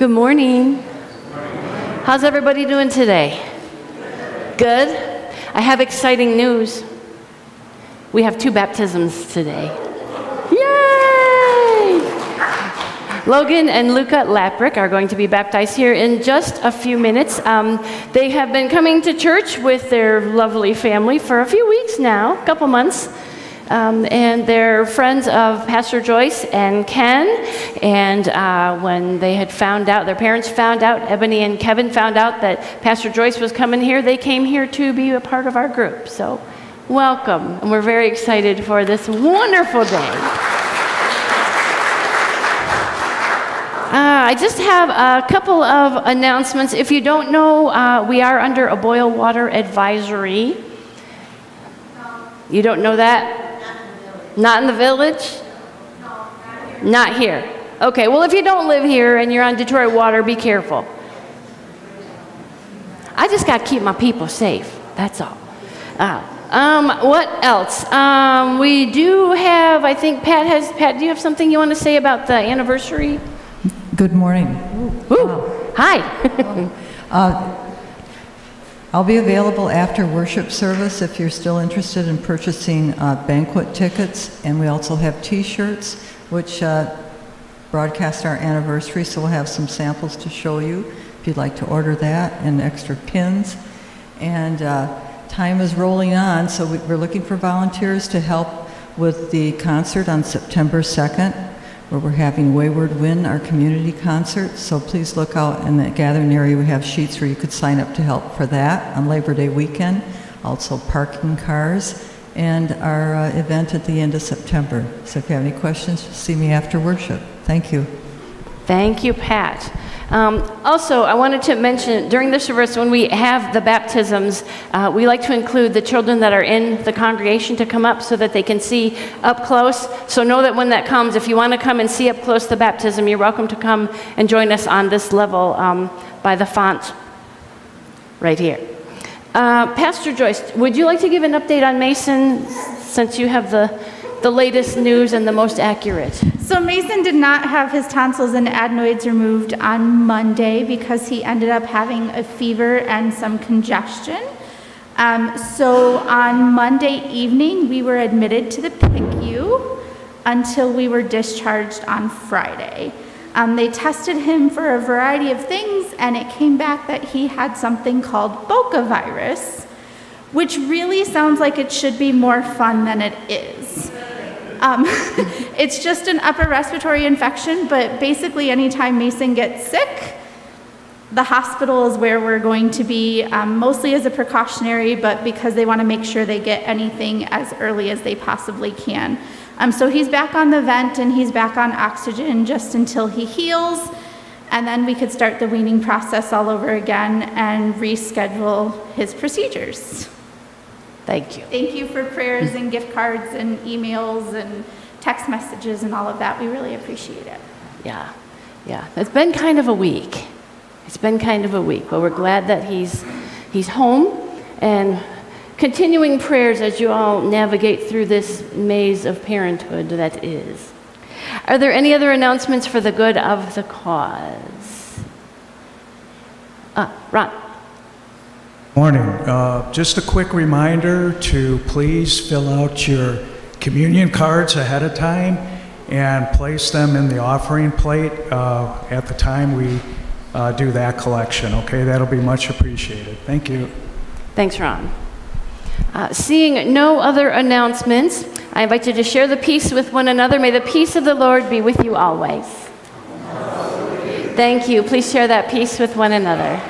Good morning. How's everybody doing today? Good? I have exciting news. We have 2 baptisms today. Yay! Logan and Luca Laprick are going to be baptized here in just a few minutes. They have been coming to church with their lovely family for a few weeks now, a couple months. And they're friends of Pastor Joyce and Ken. And when they had found out, their parents found out, Ebony and Kevin found out that Pastor Joyce was coming here, they came here to be a part of our group. So welcome. And we're very excited for this wonderful day. I just have a couple of announcements. If you don't know, we are under a boil water advisory. You don't know that? Not in the village? No, not here. Okay, well, if you don't live here and you're on Detroit water, be careful. I just got to keep my people safe. That's all. What else? We do have, I think Pat, do you have something you want to say about the anniversary? Good morning. Hi. I'll be available after worship service if you're still interested in purchasing banquet tickets. And we also have T-shirts, which broadcast our anniversary, so we'll have some samples to show you if you'd like to order that, and extra pins. And time is rolling on, so we're looking for volunteers to help with the concert on September 2nd, where we're having Wayward Wind, our community concert. So please look out in the gathering area. We have sheets where you could sign up to help for that on Labor Day weekend. Also parking cars, and our event at the end of September. So if you have any questions, just see me after worship. Thank you. Thank you, Pat. Also, I wanted to mention, during the service, when we have the baptisms, we like to include the children that are in the congregation to come up so that they can see up close. So know that when that comes, if you want to come and see up close the baptism, you're welcome to come and join us on this level by the font right here. Pastor Joyce, would you like to give an update on Mason, since you have the latest news and the most accurate? So Mason did not have his tonsils and adenoids removed on Monday because he ended up having a fever and some congestion. So on Monday evening, we were admitted to the PICU until we were discharged on Friday. They tested him for a variety of things, and it came back that he had something called Boca virus, which really sounds like it should be more fun than it is. It's just an upper respiratory infection, but basically anytime Mason gets sick, the hospital is where we're going to be, mostly as a precautionary, but because they want to make sure they get anything as early as they possibly can. So he's back on the vent and he's back on oxygen just until he heals, and then we could start the weaning process all over again and reschedule his procedures. Thank you. Thank you for prayers and gift cards and emails and text messages and all of that. We really appreciate it. Yeah. It's been kind of a week. But we're glad that he's home, and continuing prayers as you all navigate through this maze of parenthood that is. Are there any other announcements for the good of the cause? Ron. Morning. Just a quick reminder to please fill out your communion cards ahead of time and place them in the offering plate at the time we do that collection. Okay, that'll be much appreciated. Thank you. Thanks, Ron. Seeing no other announcements, I invite you to share the peace with one another. May the peace of the Lord be with you always. Thank you. Please share that peace with one another.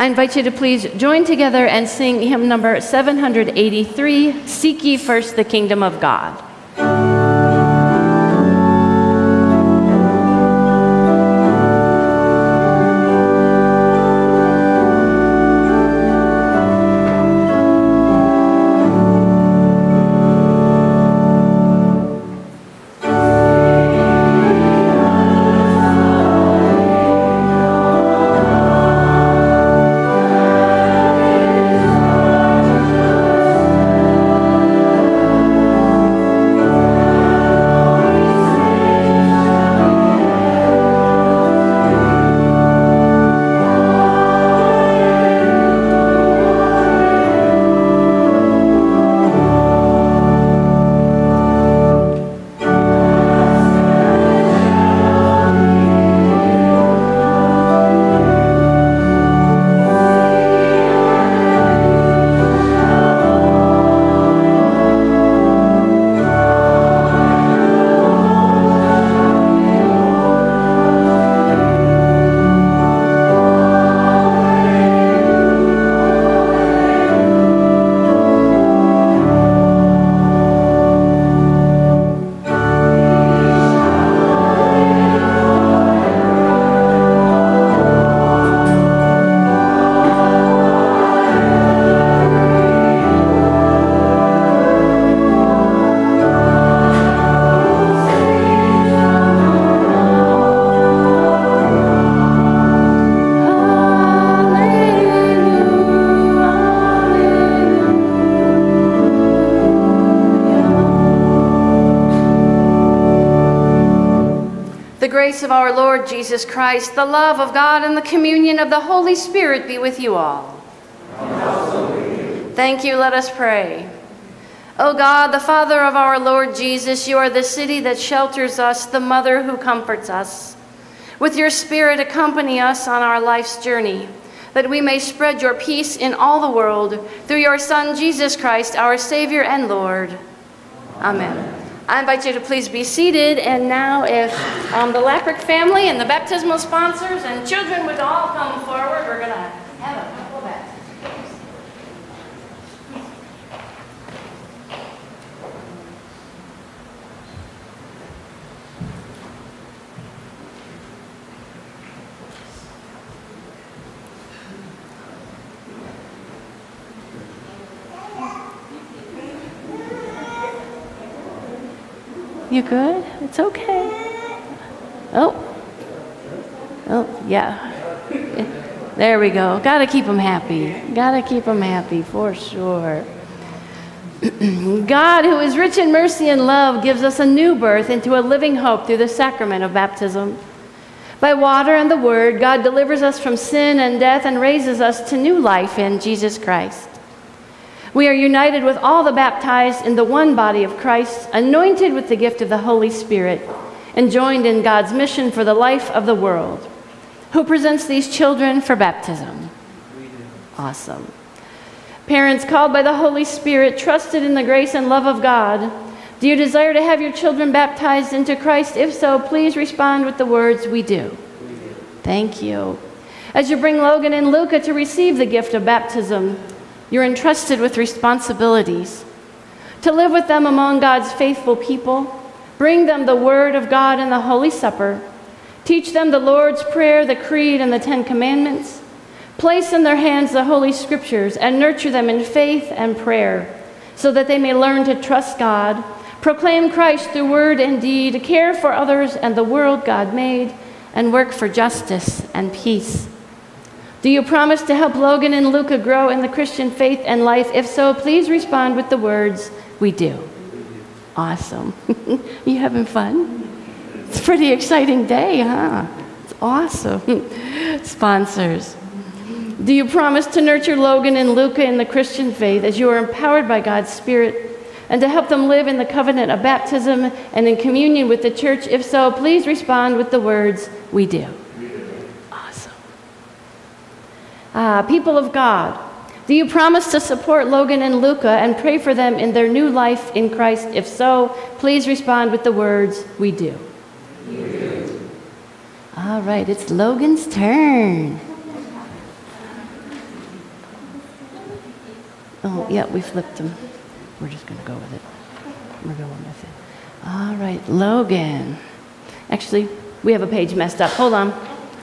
I invite you to please join together and sing hymn number 783, Seek Ye First the Kingdom of God. The grace of our Lord Jesus Christ, the love of God, and the communion of the Holy Spirit be with you all. Thank you. Let us pray. O God, the Father of our Lord Jesus, you are the city that shelters us, the mother who comforts us. With your Spirit, accompany us on our life's journey, that we may spread your peace in all the world through your Son, Jesus Christ, our Savior and Lord. Amen. I invite you to please be seated, and now if the Laprick family and the baptismal sponsors and children would all come forward, we're going to have a couple of baptisms. You good? It's okay. Oh, yeah. There we go. Got to keep them happy. Got to keep them happy for sure. God, who is rich in mercy and love, gives us a new birth into a living hope through the sacrament of baptism. By water and the word, God delivers us from sin and death and raises us to new life in Jesus Christ. We are united with all the baptized in the one body of Christ, anointed with the gift of the Holy Spirit, and joined in God's mission for the life of the world. Who presents these children for baptism? Awesome. Parents called by the Holy Spirit, trusted in the grace and love of God, do you desire to have your children baptized into Christ? If so, please respond with the words, "We do." Thank you. As you bring Logan and Luca to receive the gift of baptism, you're entrusted with responsibilities. To live with them among God's faithful people, bring them the Word of God and the Holy Supper, teach them the Lord's Prayer, the Creed, and the Ten Commandments, place in their hands the Holy Scriptures, and nurture them in faith and prayer, so that they may learn to trust God, proclaim Christ through word and deed, care for others and the world God made, and work for justice and peace. Do you promise to help Logan and Luca grow in the Christian faith and life? If so, please respond with the words, "We do." Awesome. You having fun? It's a pretty exciting day, huh? It's awesome. Sponsors. Do you promise to nurture Logan and Luca in the Christian faith as you are empowered by God's Spirit, and to help them live in the covenant of baptism and in communion with the church? If so, please respond with the words, "We do." People of God, do you promise to support Logan and Luca and pray for them in their new life in Christ? If so, please respond with the words, "We do." We do. All right, it's Logan's turn. Oh, yeah, we flipped them. We're just going to go with it. We're going with it. All right, Logan. Actually, we have a page messed up. Hold on.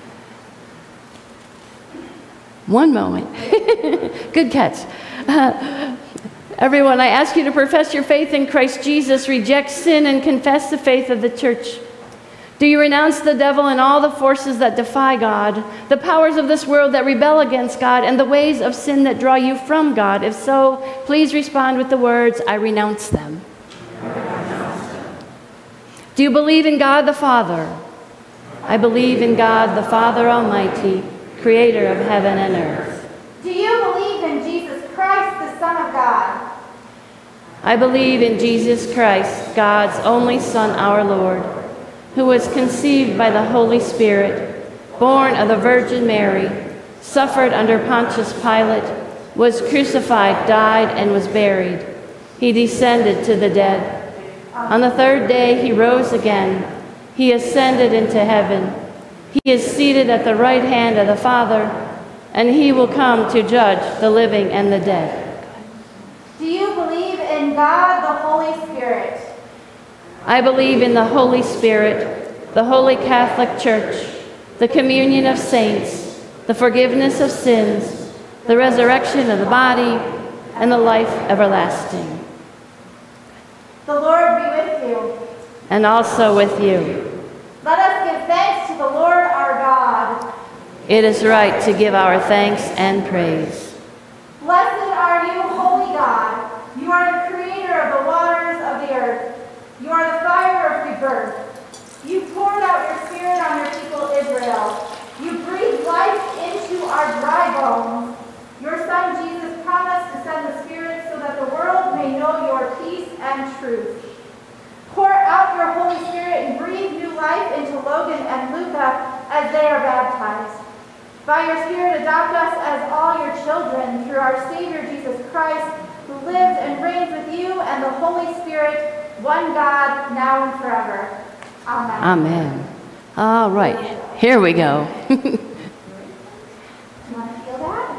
One moment. Good catch. Everyone, I ask you to profess your faith in Christ Jesus, reject sin, and confess the faith of the church. Do you renounce the devil and all the forces that defy God, the powers of this world that rebel against God, and the ways of sin that draw you from God? If so, please respond with the words, I renounce them. Do you believe in God the Father? I believe in God the Father Almighty, creator of heaven and earth. Do you believe in Jesus Christ, the Son of God? I believe in Jesus Christ, God's only Son, our Lord, who was conceived by the Holy Spirit, born of the Virgin Mary, suffered under Pontius Pilate, was crucified, died, and was buried. He descended to the dead. On the third day he rose again. He ascended into heaven. He is seated at the right hand of the Father, and he will come to judge the living and the dead. Do you believe in God, the Holy Spirit? I believe in the Holy Spirit, the Holy Catholic Church, the communion of saints, the forgiveness of sins, the resurrection of the body, and the life everlasting. The Lord be with you. And also with you. Let us give thanks to the Lord our God. It is right to give our thanks and praise. Blessed are you, holy God. You are the creator of the waters of the earth. You are the fire of rebirth. You poured out your spirit on your people Israel. You breathed life into our dry bones. Your Son Jesus promised to send the Spirit so that the world may know your peace and truth. Pour out your Holy Spirit and breathe new life into Logan and Luca as they are baptized. By your Spirit, adopt us as all your children through our Savior Jesus Christ, who lives and reigns with you and the Holy Spirit, one God, now and forever. Amen. Amen. All right, here we go. You want to feel that?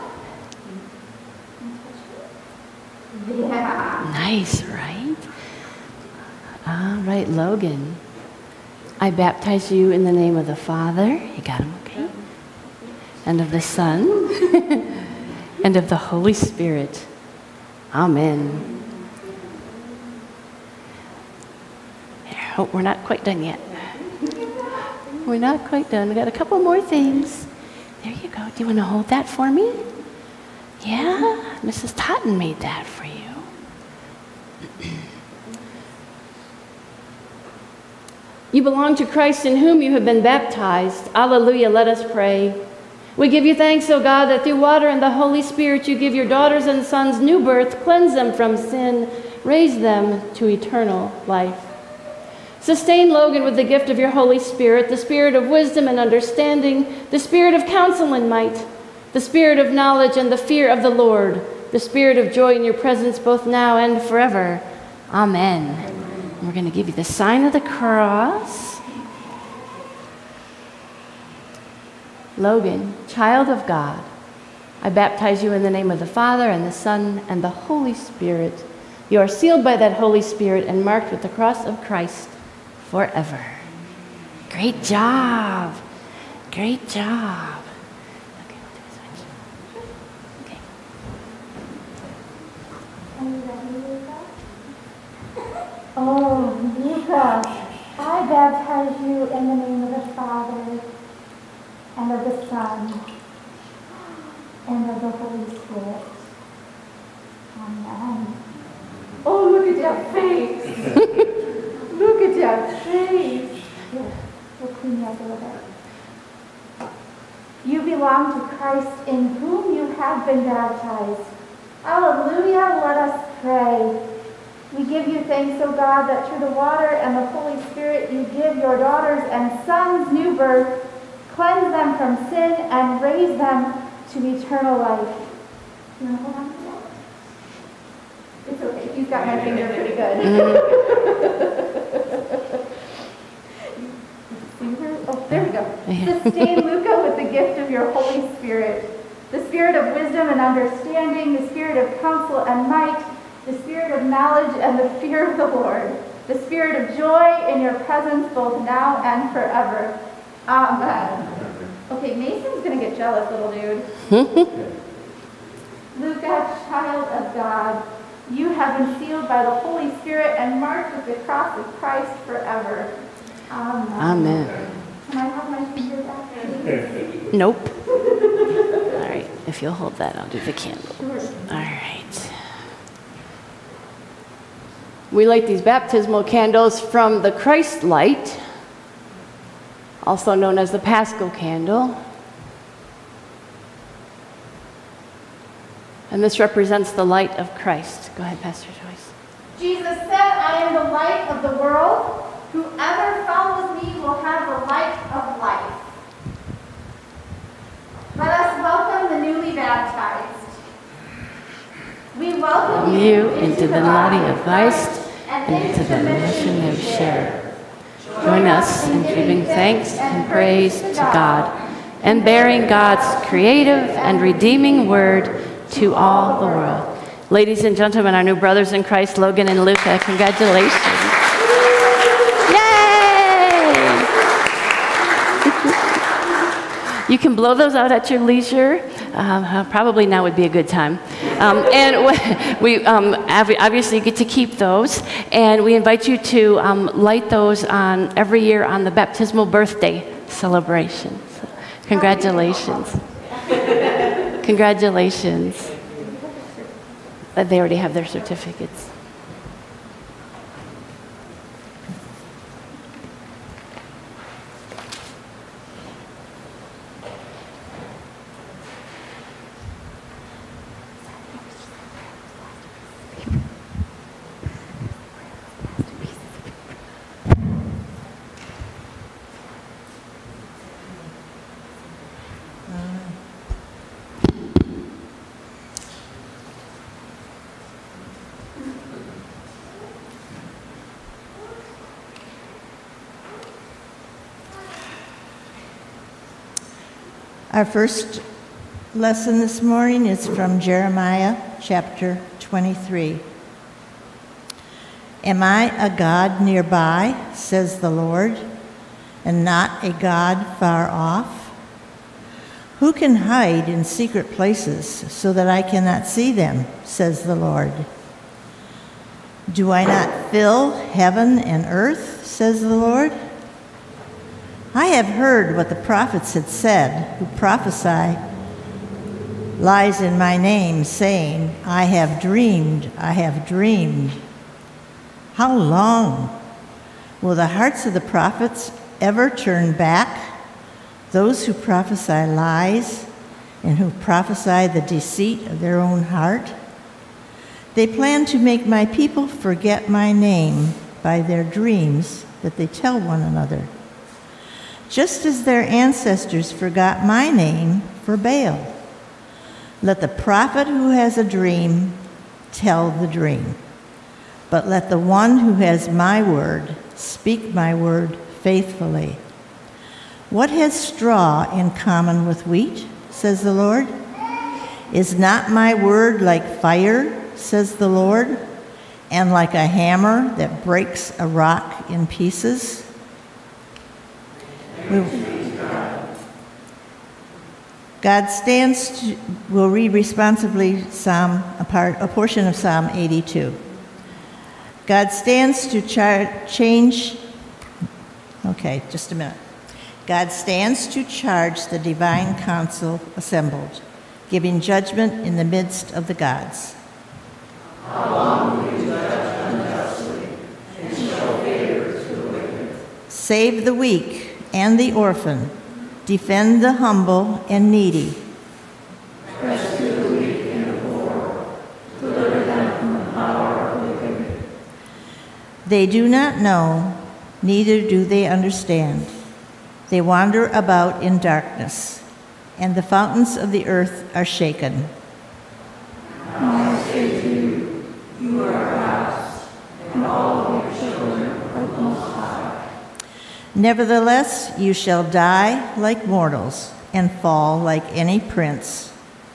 Yeah. Nice, right? All right, Logan. I baptize you in the name of the Father. You got him, okay? And of the Son. And of the Holy Spirit. Amen. Oh, we're not quite done yet. We're not quite done. We got a couple more things. There you go. Do you want to hold that for me? Yeah, Mrs. Totten made that for you. You belong to Christ in whom you have been baptized. Alleluia, let us pray. We give you thanks, O God, that through water and the Holy Spirit you give your daughters and sons new birth, cleanse them from sin, raise them to eternal life. Sustain Logan with the gift of your Holy Spirit, the spirit of wisdom and understanding, the spirit of counsel and might, the spirit of knowledge and the fear of the Lord, the spirit of joy in your presence both now and forever. Amen. And we're going to give you the sign of the cross. Logan, child of God, I baptize you in the name of the Father and the Son and the Holy Spirit. You are sealed by that Holy Spirit and marked with the cross of Christ forever. Great job. Great job. Okay, we'll do a switch. Okay. Are you ready, Luca? Oh, Luca, I baptize you in the name of the Father and of the Son and of the Holy Spirit. Amen. Oh, look at that face. Look at that face. Here, we'll clean you up a little bit. You belong to Christ in whom you have been baptized. Hallelujah, let us pray. We give you thanks, O God, that through the water and the Holy Spirit you give your daughters and sons new birth, cleanse them from sin, and raise them to eternal life. You want to hold on to that? It's okay. He's got my finger pretty good. Oh, there we go. Sustain Luca with the gift of your Holy Spirit. the spirit of wisdom and understanding, the spirit of counsel and might, the spirit of knowledge and the fear of the Lord, the spirit of joy in your presence both now and forever. Amen. Okay, Mason's going to get jealous, little dude. Luca, child of God, you have been sealed by the Holy Spirit and marked with the cross of Christ forever. Amen. Amen. Can I have my finger back, please? Nope. All right, if you'll hold that, I'll do the candle. Sure. All right. We light these baptismal candles from the Christ light, also known as the Paschal candle. And this represents the light of Christ. Go ahead, Pastor Joyce. Jesus said, I am the light of the world. Whoever follows me will have the light of life. Let us welcome the newly baptized. We welcome You into the body of Christ and into the mission of share. Join us in giving thanks and praise to God and bearing God's creative and redeeming word to all the world. Ladies and gentlemen, our new brothers in Christ, Logan and Luca, congratulations. Yay! You can blow those out at your leisure. Probably now would be a good time. And we obviously get to keep those, and we invite you to light those on every year on the baptismal birthday celebration. So, congratulations. Congratulations. They already have their certificates. Our first lesson this morning is from Jeremiah chapter 23. Am I a God nearby, says the Lord, and not a God far off? Who can hide in secret places so that I cannot see them, says the Lord? Do I not fill heaven and earth, says the Lord? I have heard what the prophets had said, who prophesy lies in my name, saying, I have dreamed, I have dreamed. How long will the hearts of the prophets ever turn back, those who prophesy lies and who prophesy the deceit of their own heart? They plan to make my people forget my name by their dreams that they tell one another, just as their ancestors forgot my name for Baal. Let the prophet who has a dream tell the dream, but let the one who has my word speak my word faithfully. What has straw in common with wheat, says the Lord? Is not my word like fire, says the Lord, and like a hammer that breaks a rock in pieces? God stands to, we'll read responsibly a portion of Psalm 82. God stands to change, okay, just a minute. God stands to charge the divine council assembled, giving judgment in the midst of the gods. How long will you judge unjustly and show favor to the wicked? Save the weak and the orphan, defend the humble and needy. Rescue the weak and the poor, deliver them from the power of the wicked. They do not know, neither do they understand. They wander about in darkness, and the fountains of the earth are shaken. I say to you, you are God's, and all of your children are the Most High. Nevertheless, you shall die like mortals and fall like any prince.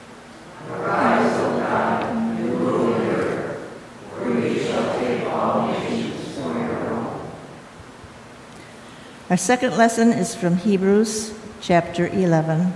Our second lesson is from Hebrews chapter 11.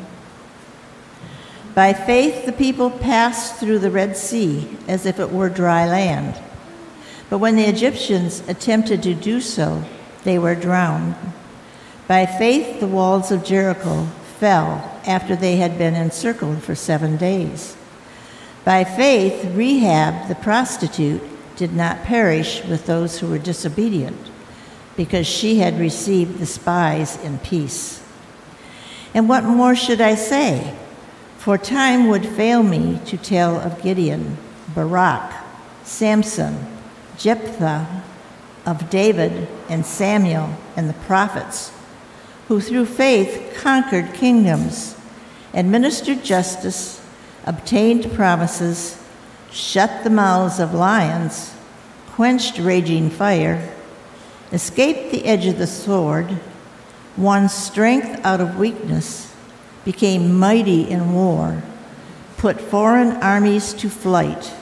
By faith, the people passed through the Red Sea as if it were dry land. But when the Egyptians attempted to do so, they were drowned. By faith, the walls of Jericho fell after they had been encircled for 7 days. By faith, Rahab the prostitute did not perish with those who were disobedient, because she had received the spies in peace. And what more should I say? For time would fail me to tell of Gideon, Barak, Samson, Jephthah, of David and Samuel and the prophets, who through faith conquered kingdoms, administered justice, obtained promises, shut the mouths of lions, quenched raging fire, escaped the edge of the sword, won strength out of weakness, became mighty in war, put foreign armies to flight.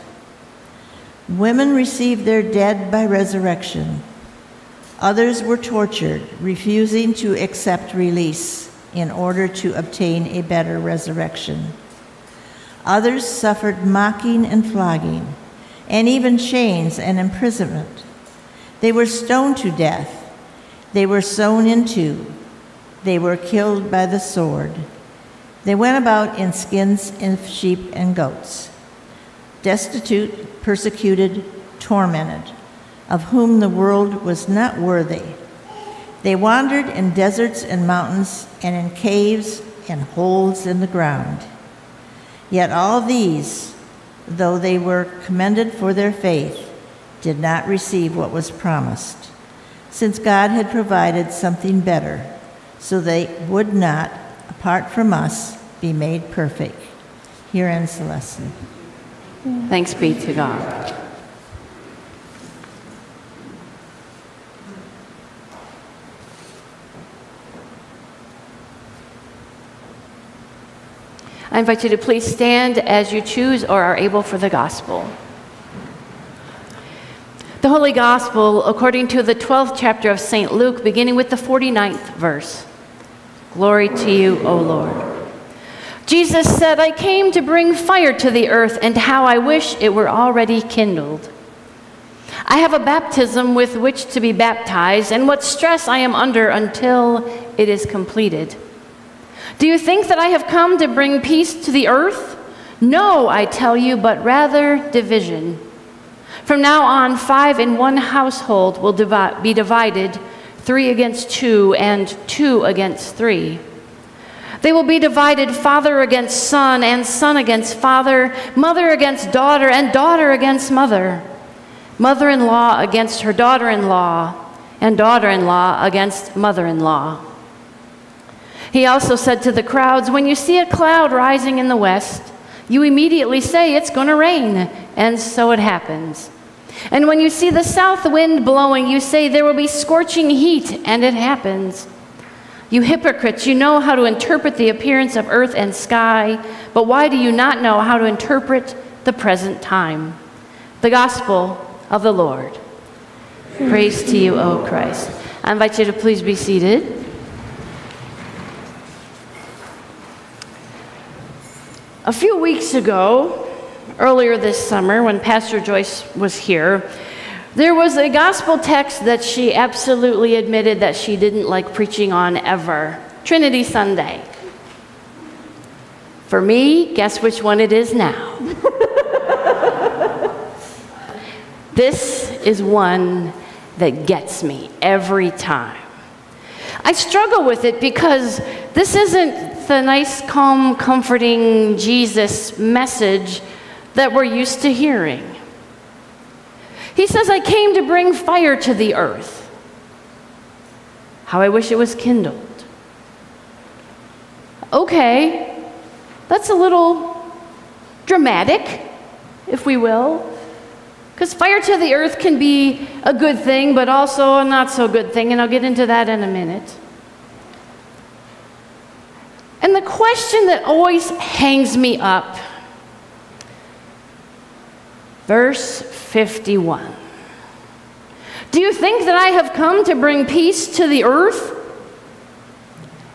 Women received their dead by resurrection. Others were tortured, refusing to accept release in order to obtain a better resurrection. Others suffered mocking and flogging, and even chains and imprisonment. They were stoned to death. They were sawn in two. They were killed by the sword. They went about in skins of sheep and goats, destitute, persecuted, tormented, of whom the world was not worthy. They wandered in deserts and mountains and in caves and holes in the ground. Yet all these, though they were commended for their faith, did not receive what was promised, since God had provided something better, so they would not, apart from us, be made perfect. Here ends the lesson. Thanks be to God. I invite you to please stand as you choose or are able for the gospel. The Holy Gospel, according to the 12th chapter of St. Luke, beginning with the 49th verse. Glory to you, O Lord. Jesus said, I came to bring fire to the earth, and how I wish it were already kindled. I have a baptism with which to be baptized, and what stress I am under until it is completed. Do you think that I have come to bring peace to the earth? No, I tell you, but rather division. From now on, 5 in one household will be divided, 3 against 2 and 2 against 3. They will be divided, father against son and son against father, mother against daughter and daughter against mother, mother-in-law against her daughter-in-law, and daughter-in-law against mother-in-law. He also said to the crowds, when you see a cloud rising in the west, you immediately say it's going to rain, and so it happens. And when you see the south wind blowing, you say there will be scorching heat, and it happens. You hypocrites, you know how to interpret the appearance of earth and sky, but why do you not know how to interpret the present time? The gospel of the Lord. Praise to you, O Christ. I invite you to please be seated. A few weeks ago, earlier this summer, when Pastor Joyce was here, there was a gospel text that she absolutely admitted that she didn't like preaching on ever. Trinity Sunday. For me, guess which one it is now? This is one that gets me every time. I struggle with it because this isn't the nice, calm, comforting Jesus message that we're used to hearing. He says, I came to bring fire to the earth. How I wish it was kindled. Okay, that's a little dramatic, if we will, because fire to the earth can be a good thing, but also a not so good thing, and I'll get into that in a minute. And the question that always hangs me up, verse 51. Do you think that I have come to bring peace to the earth?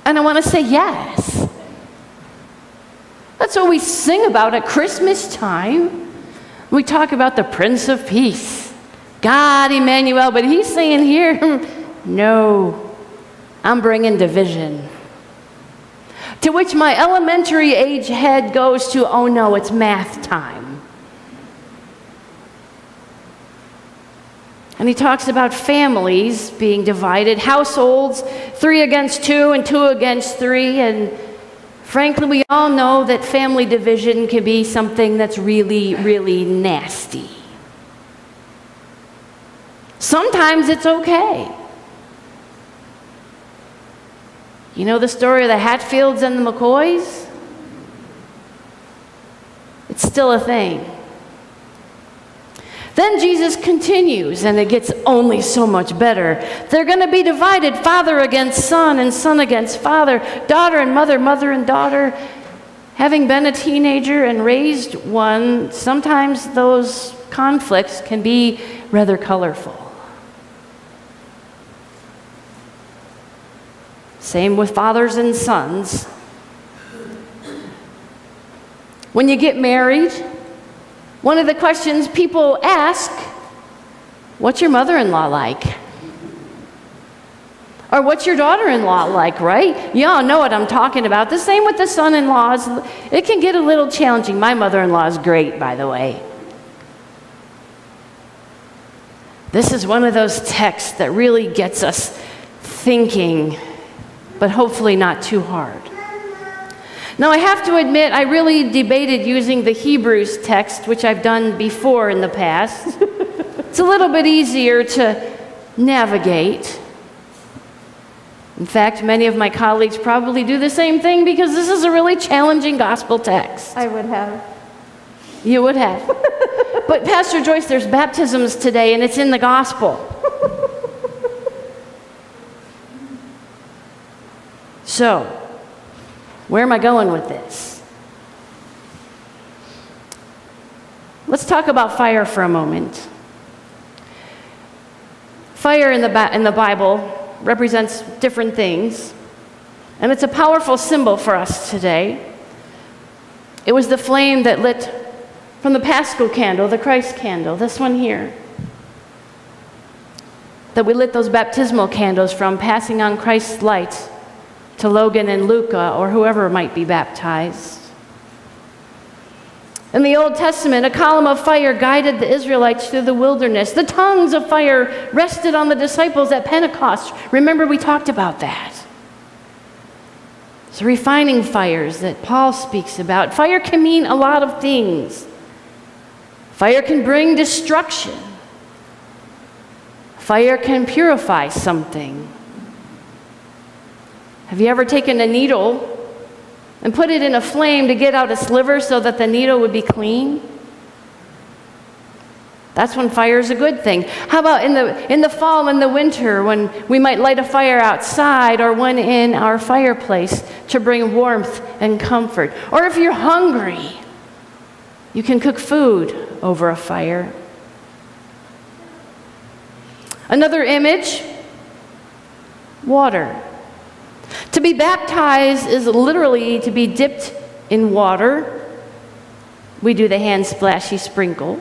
And I want to say yes. That's what we sing about at Christmas time. We talk about the Prince of Peace, God Emmanuel, but he's saying here, no, I'm bringing division. To which my elementary age head goes to, oh no, it's math time. And he talks about families being divided, households, 3 against 2 and 2 against 3. And frankly, we all know that family division can be something that's really, really nasty. Sometimes it's okay. You know the story of the Hatfields and the McCoys? It's still a thing. Then Jesus continues, and it gets only so much better. They're going to be divided, father against son, and son against father, daughter and mother, mother and daughter. Having been a teenager and raised one, sometimes those conflicts can be rather colorful. Same with fathers and sons. When you get married, one of the questions people ask, what's your mother-in-law like? Or what's your daughter-in-law like, right? You all know what I'm talking about. The same with the son-in-laws. It can get a little challenging. My mother-in-law is great, by the way. This is one of those texts that really gets us thinking, but hopefully not too hard. Now, I have to admit, I really debated using the Hebrews text, which I've done before in the past. It's a little bit easier to navigate. In fact, many of my colleagues probably do the same thing because this is a really challenging gospel text. I would have. You would have. But Pastor Joyce, there's baptisms today, and it's in the gospel. So, where am I going with this? Let's talk about fire for a moment. Fire in the Bible represents different things, and it's a powerful symbol for us today. It was the flame that lit from the Paschal candle, the Christ candle, this one here, that we lit those baptismal candles from, passing on Christ's light to Logan and Luca, or whoever might be baptized. In the Old Testament, a column of fire guided the Israelites through the wilderness. The tongues of fire rested on the disciples at Pentecost. Remember, we talked about that. It's refining fires that Paul speaks about. Fire can mean a lot of things. Fire can bring destruction. Fire can purify something. Have you ever taken a needle and put it in a flame to get out a sliver so that the needle would be clean? That's when fire is a good thing. How about in the fall and the winter when we might light a fire outside or one in our fireplace to bring warmth and comfort? Or if you're hungry, you can cook food over a fire. Another image, water. To be baptized is literally to be dipped in water. We do the hand splashy sprinkle.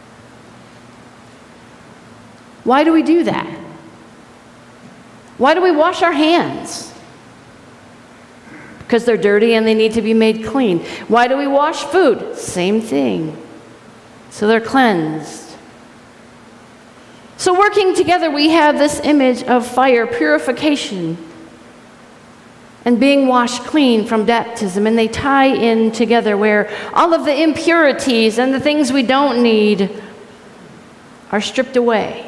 Why do we do that? Why do we wash our hands? Because they're dirty and they need to be made clean. Why do we wash food? Same thing. So they're cleansed. So working together, we have this image of fire, purification, and being washed clean from baptism, and they tie in together where all of the impurities and the things we don't need are stripped away.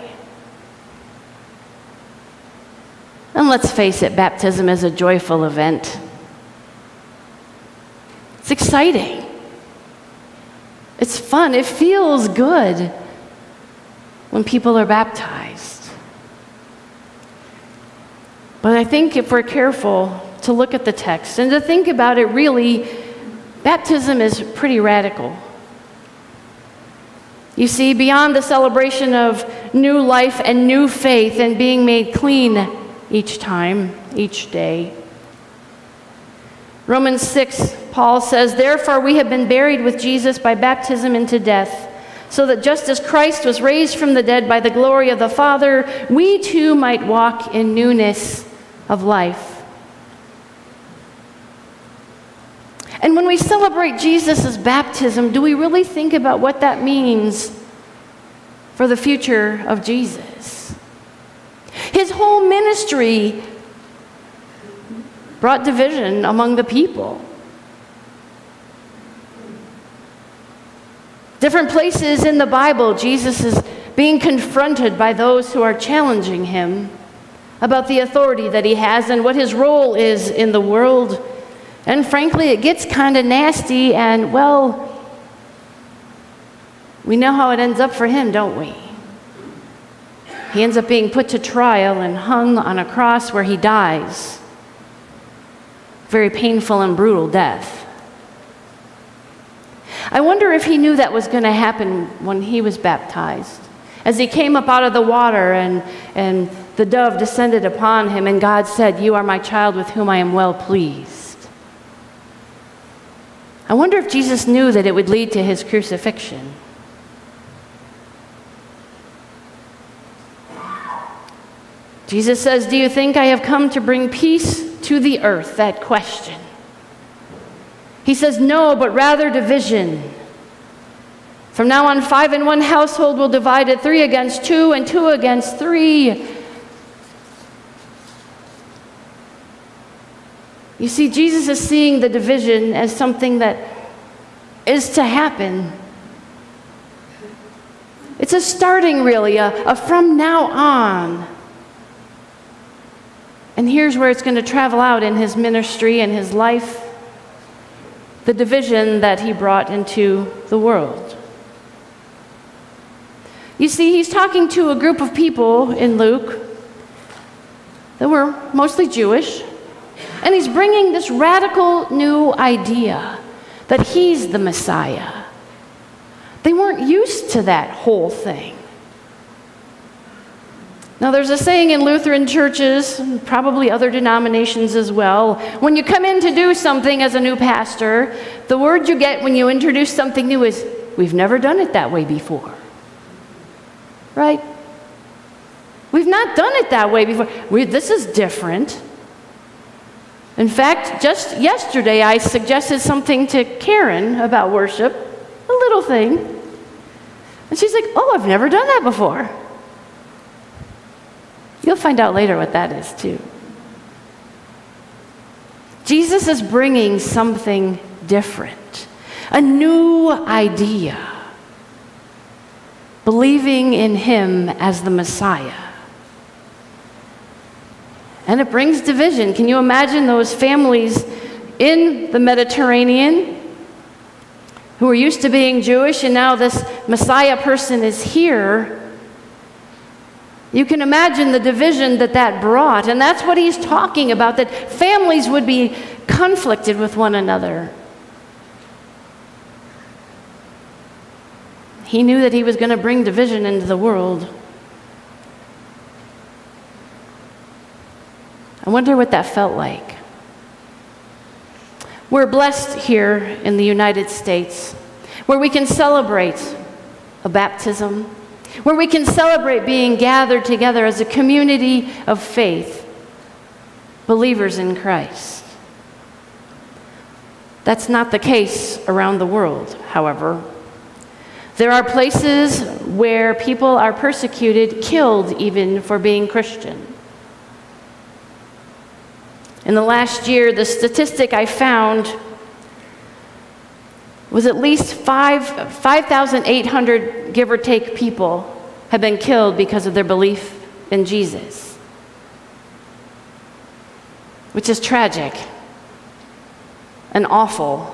And let's face it, baptism is a joyful event. It's exciting. It's fun. It feels good when people are baptized. But I think if we're careful to look at the text and to think about it, really, baptism is pretty radical. You see, beyond the celebration of new life and new faith and being made clean each time, each day, Romans 6, Paul says, "Therefore we have been buried with Jesus by baptism into death, so that just as Christ was raised from the dead by the glory of the Father, we too might walk in newness of life." And when we celebrate Jesus' baptism, do we really think about what that means for the future of Jesus? His whole ministry brought division among the people. Different places in the Bible, Jesus is being confronted by those who are challenging him about the authority that he has and what his role is in the world. And frankly, it gets kind of nasty, and well, we know how it ends up for him, don't we? He ends up being put to trial and hung on a cross where he dies. Very painful and brutal death. I wonder if he knew that was going to happen when he was baptized. As he came up out of the water and the dove descended upon him and God said, "You are my child with whom I am well pleased." I wonder if Jesus knew that it would lead to his crucifixion. Jesus says, "Do you think I have come to bring peace to the earth?" That question. He says, "No, but rather division. From now on, 5 in one household will divide it, 3 against 2 and 2 against 3. You see, Jesus is seeing the division as something that is to happen. It's a starting, really, a from now on. And here's where it's going to travel out in his ministry and his life, the division that he brought into the world. You see, he's talking to a group of people in Luke that were mostly Jewish, and he's bringing this radical new idea that he's the Messiah. They weren't used to that whole thing. Now, there's a saying in Lutheran churches, and probably other denominations as well, when you come in to do something as a new pastor, the word you get when you introduce something new is, "We've never done it that way before." Right? We've not done it that way before. This is different. In fact, just yesterday I suggested something to Karen about worship, a little thing. And she's like, "Oh, I've never done that before." You'll find out later what that is, too. Jesus is bringing something different, a new idea, believing in him as the Messiah. And it brings division. Can you imagine those families in the Mediterranean who are used to being Jewish, and now this Messiah person is here? You can imagine the division that that brought, and that's what he's talking about, that families would be conflicted with one another. He knew that he was going to bring division into the world. I wonder what that felt like. We're blessed here in the United States, where we can celebrate a baptism, where we can celebrate being gathered together as a community of faith, believers in Christ. That's not the case around the world, however. There are places where people are persecuted, killed even for being Christian. In the last year, the statistic I found was at least 5,800, give or take, people have been killed because of their belief in Jesus, which is tragic and awful,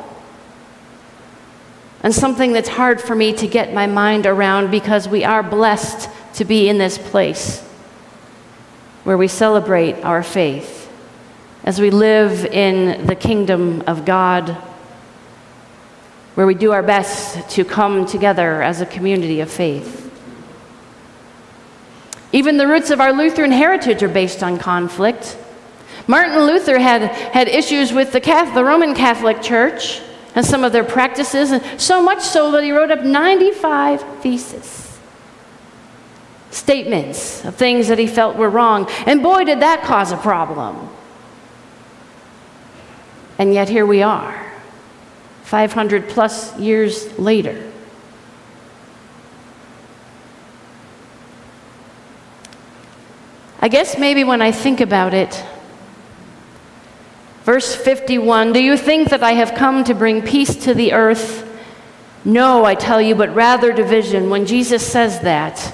and something that's hard for me to get my mind around, because we are blessed to be in this place where we celebrate our faith as we live in the kingdom of God, where we do our best to come together as a community of faith. Even the roots of our Lutheran heritage are based on conflict. Martin Luther had issues with the Roman Catholic Church and some of their practices, and so much so that he wrote up 95 theses, statements of things that he felt were wrong. And boy, did that cause a problem. And yet here we are, 500 plus years later. I guess maybe when I think about it, verse 51, do you think that I have come to bring peace to the earth? No, I tell you, but rather division. When Jesus says that,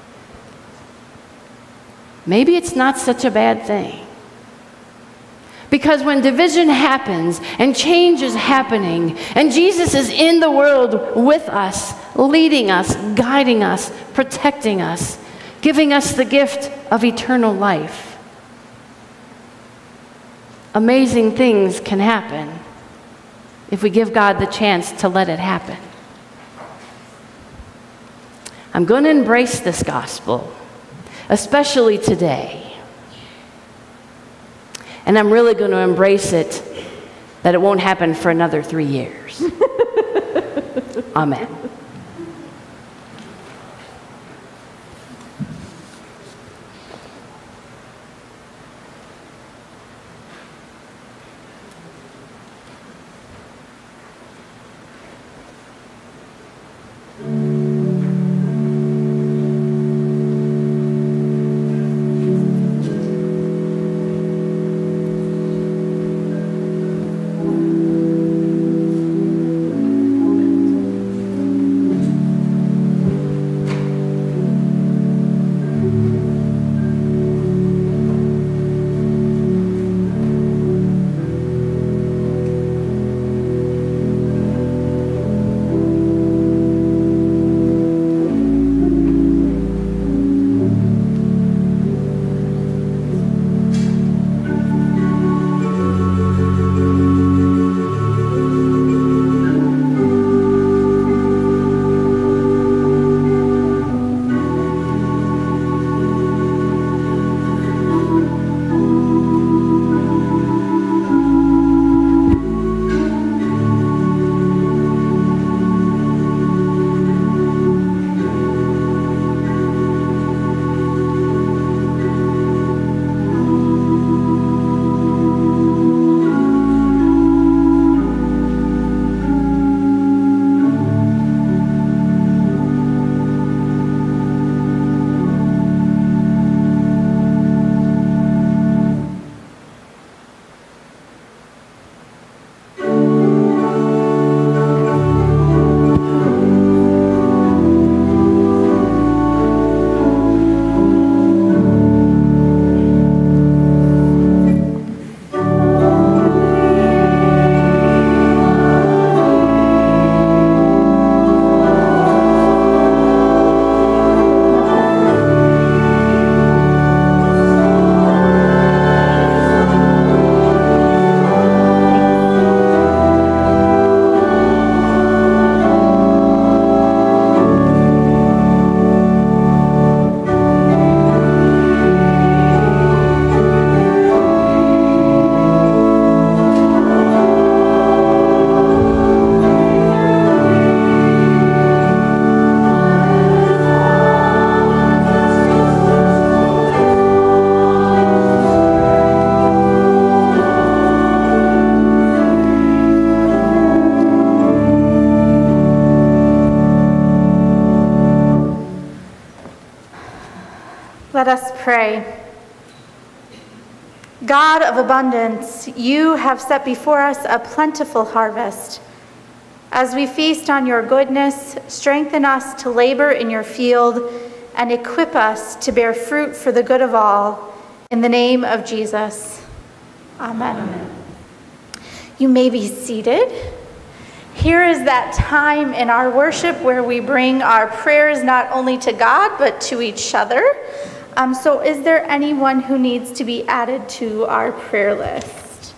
maybe it's not such a bad thing. Because when division happens and change is happening, and Jesus is in the world with us, leading us, guiding us, protecting us, giving us the gift of eternal life, amazing things can happen if we give God the chance to let it happen. I'm going to embrace this gospel, especially today. And I'm really going to embrace it that it won't happen for another 3 years. Amen. Let us pray. God of abundance, you have set before us a plentiful harvest. As we feast on your goodness, strengthen us to labor in your field and equip us to bear fruit for the good of all. In the name of Jesus, amen. You may be seated. Here is that time in our worship where we bring our prayers not only to God, but to each other. So is there anyone who needs to be added to our prayer list?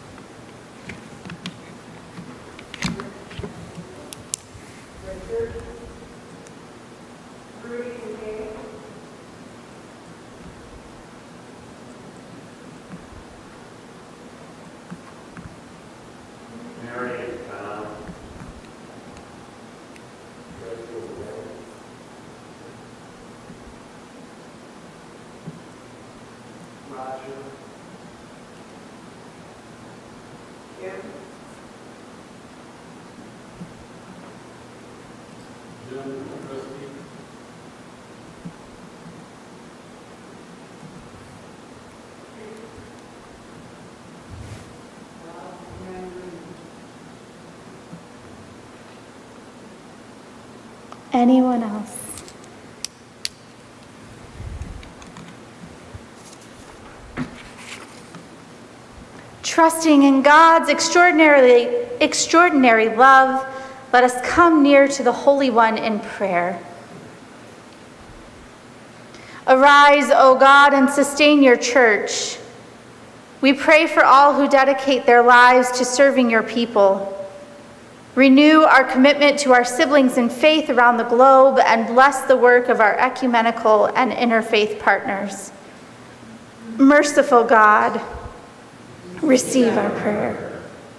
Roger. Kim. Jim, Christie. Anyone else? Trusting in God's extraordinary love, let us come near to the Holy One in prayer. Arise, O God, and sustain your church. We pray for all who dedicate their lives to serving your people. Renew our commitment to our siblings in faith around the globe and bless the work of our ecumenical and interfaith partners. Merciful God, receive our prayer.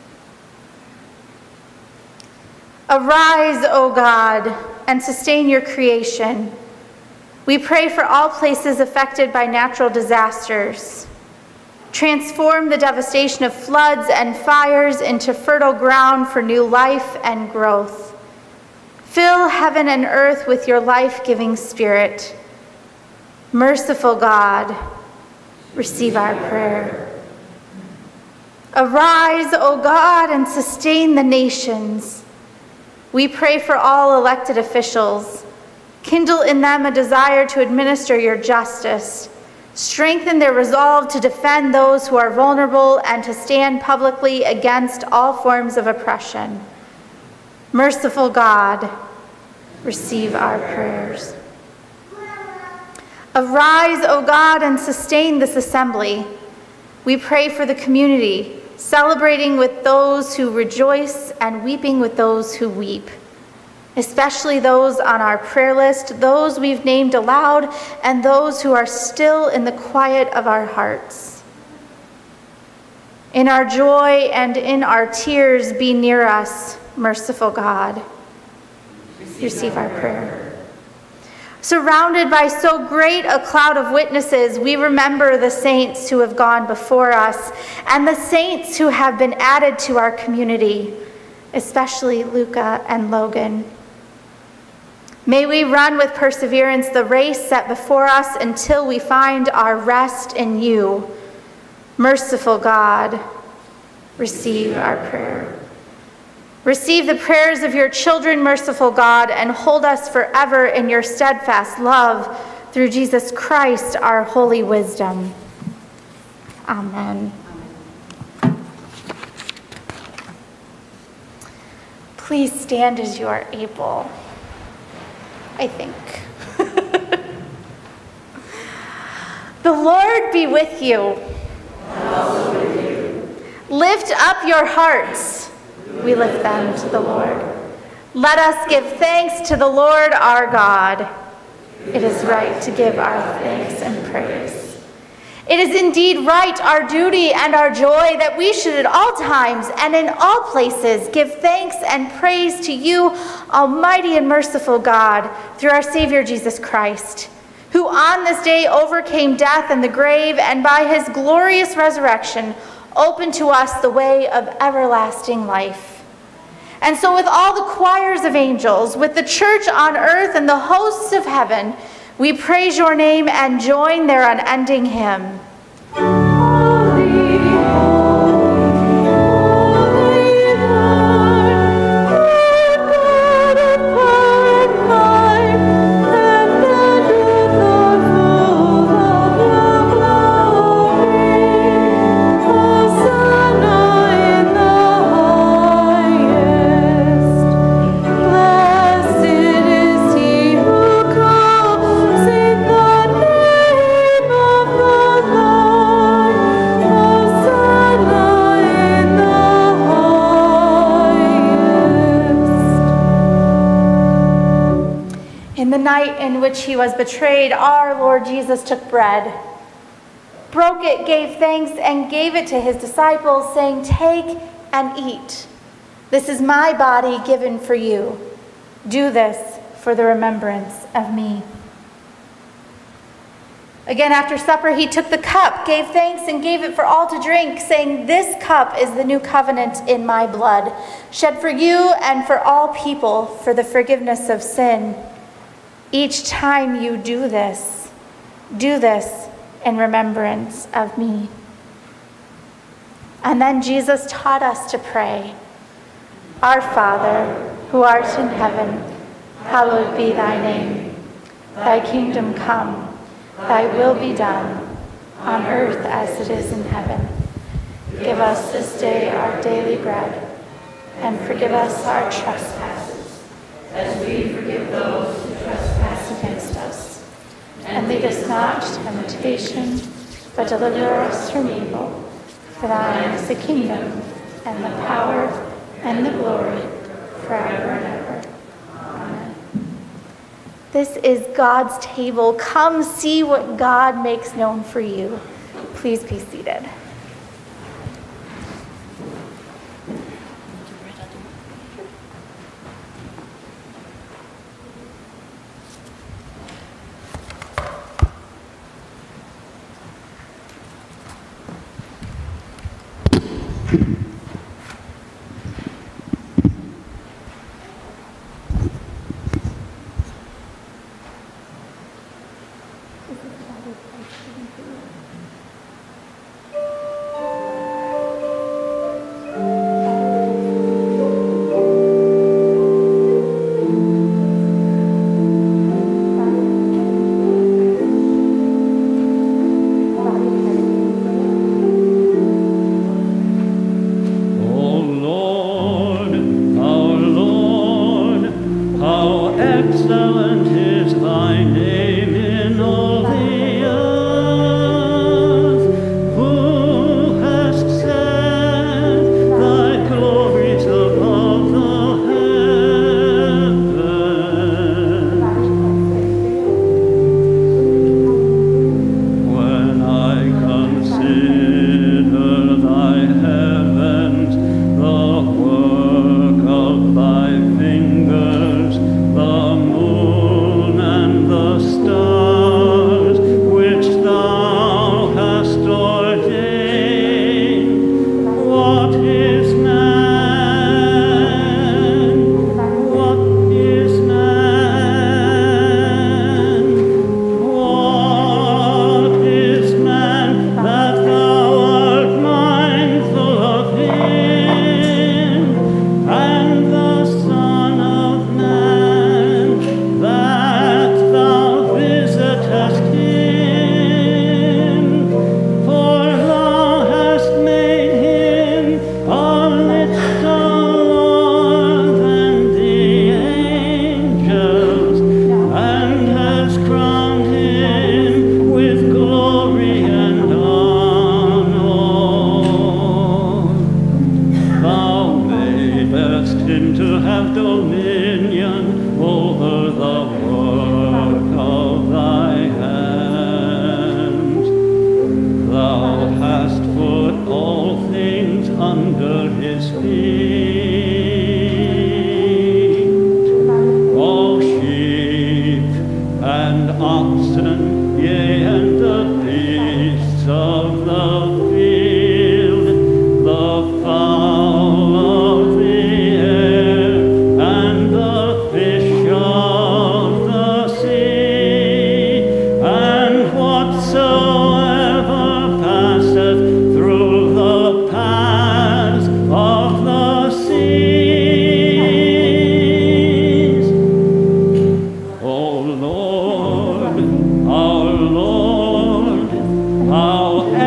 Arise, O God, and sustain your creation. We pray for all places affected by natural disasters. Transform the devastation of floods and fires into fertile ground for new life and growth. Fill heaven and earth with your life-giving spirit. Merciful God, receive our prayer. Arise, O God, and sustain the nations. We pray for all elected officials. Kindle in them a desire to administer your justice. Strengthen their resolve to defend those who are vulnerable and to stand publicly against all forms of oppression. Merciful God, receive our prayers. Arise, O God, and sustain this assembly. We pray for the community, celebrating with those who rejoice and weeping with those who weep, especially those on our prayer list, those we've named aloud, and those who are still in the quiet of our hearts. In our joy and in our tears, be near us, merciful God. Receive our prayer. Surrounded by so great a cloud of witnesses, we remember the saints who have gone before us and the saints who have been added to our community, especially Luca and Logan. May we run with perseverance the race set before us until we find our rest in you. Merciful God, receive our prayer. Receive the prayers of your children, merciful God, and hold us forever in your steadfast love through Jesus Christ, our holy wisdom. Amen. Please stand as you are able, I think. The Lord be with you. And also with you. Lift up your hearts. We lift them to the Lord. Let us give thanks to the Lord our God. It is right to give our thanks and praise. It is indeed right, our duty and our joy, that we should at all times and in all places give thanks and praise to you, Almighty and merciful God, through our Savior Jesus Christ, who on this day overcame death and the grave, and by his glorious resurrection opened to us the way of everlasting life. And so with all the choirs of angels, with the church on earth and the hosts of heaven, we praise your name and join their unending hymn. Night in which he was betrayed, our Lord Jesus took bread, broke it, gave thanks, and gave it to his disciples, saying, "Take and eat. This is my body given for you. Do this for the remembrance of me." Again, after supper, he took the cup, gave thanks, and gave it for all to drink, saying, "This cup is the new covenant in my blood, shed for you and for all people for the forgiveness of sin. Each time you do this in remembrance of me." And then Jesus taught us to pray, "Our Father, who art in heaven, hallowed be thy name. Thy kingdom come. Thy will be done, on earth as it is in heaven. Give us this day our daily bread, and forgive us our trespasses, as we forgive those who trespass against us. And lead us not to temptation, but deliver us from evil. For thine is the kingdom, and the power, and the glory, forever and ever. Amen. This is God's table. Come see what God makes known for you. Please be seated. Lord, how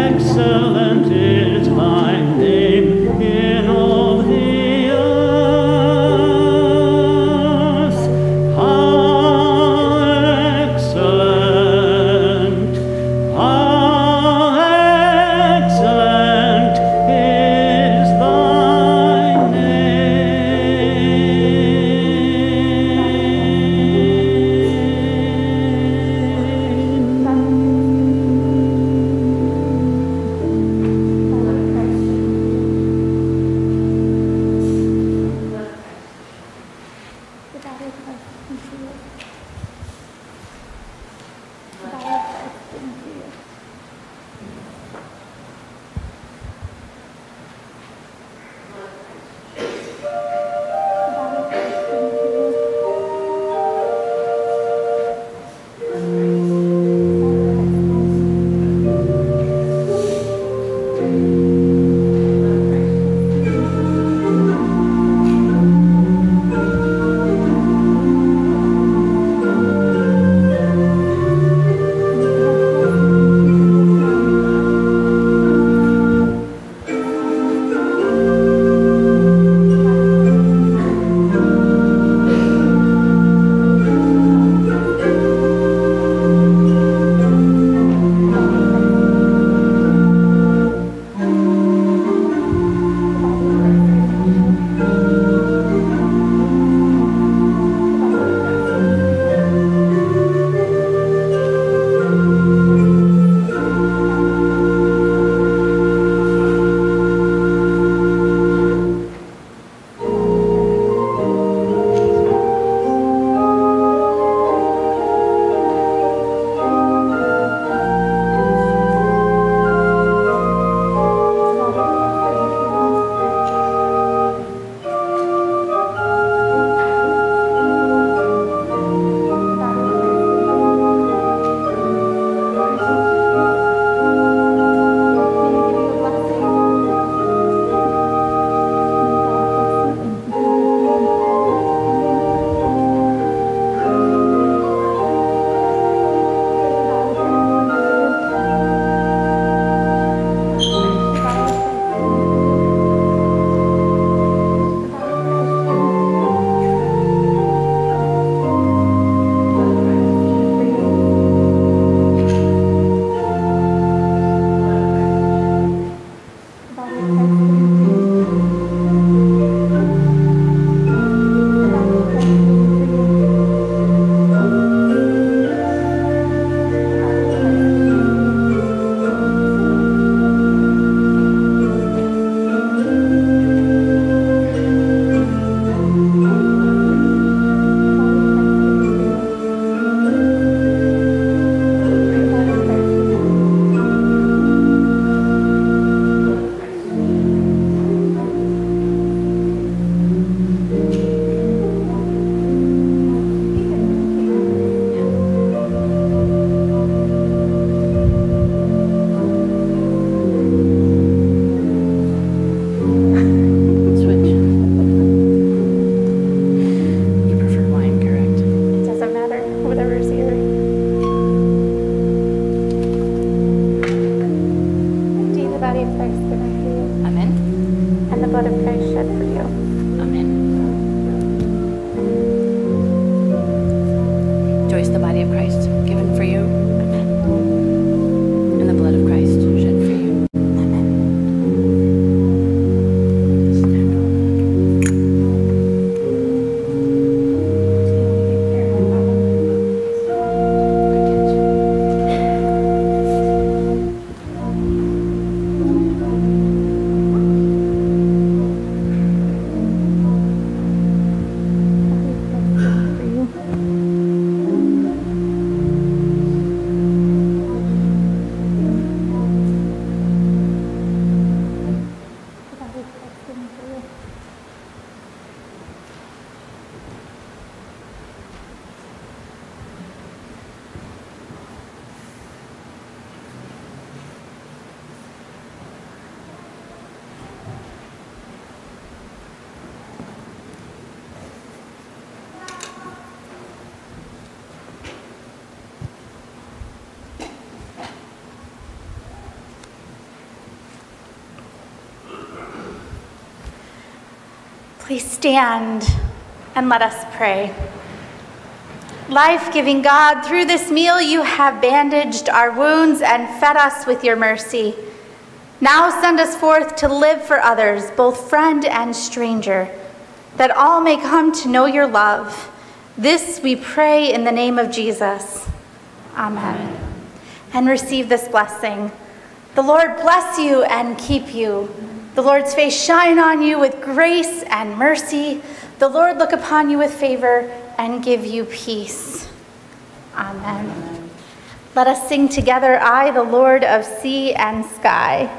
Please stand and let us pray. Life-giving God, through this meal you have bandaged our wounds and fed us with your mercy. Now send us forth to live for others, both friend and stranger, that all may come to know your love. This we pray in the name of Jesus. Amen. And receive this blessing. The Lord bless you and keep you. The Lord's face shine on you with grace and mercy. The Lord look upon you with favor and give you peace. Amen. Let us sing together, I, the Lord of sea and sky.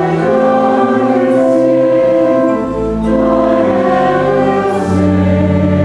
Thank you.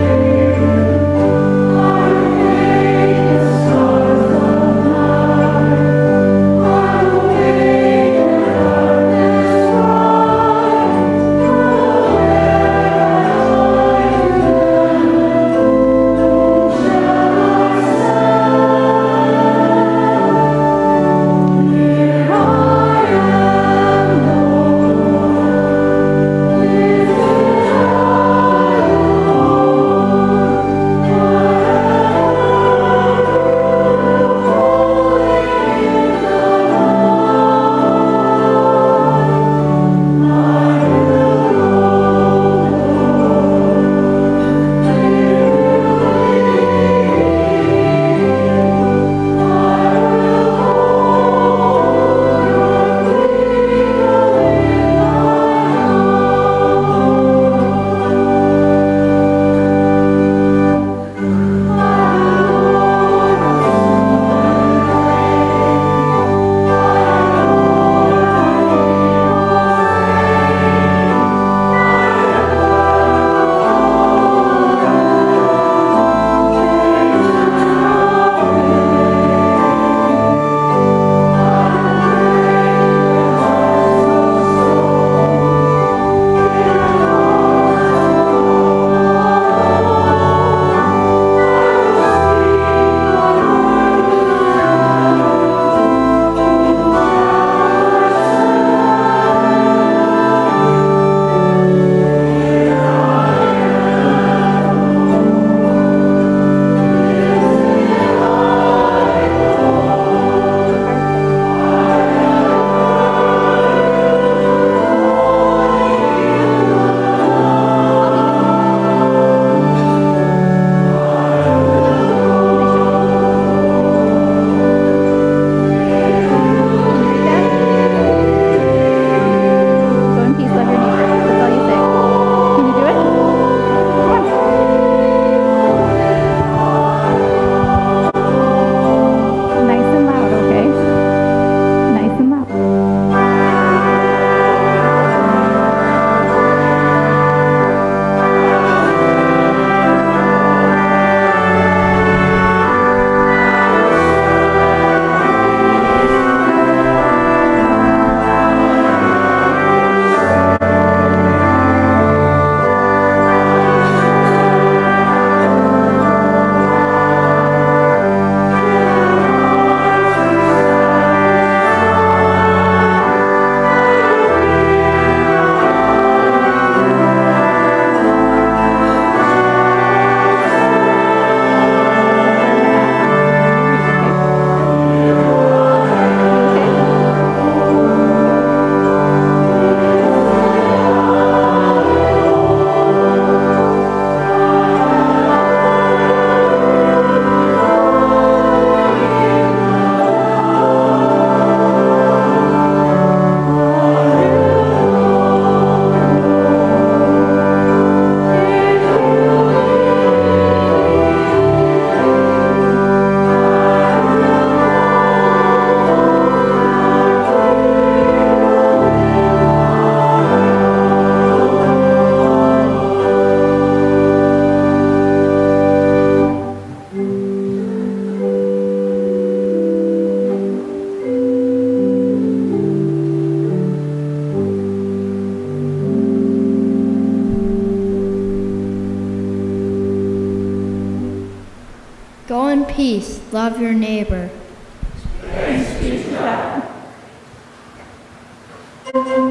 peace. Love your neighbor. Thanks be to God.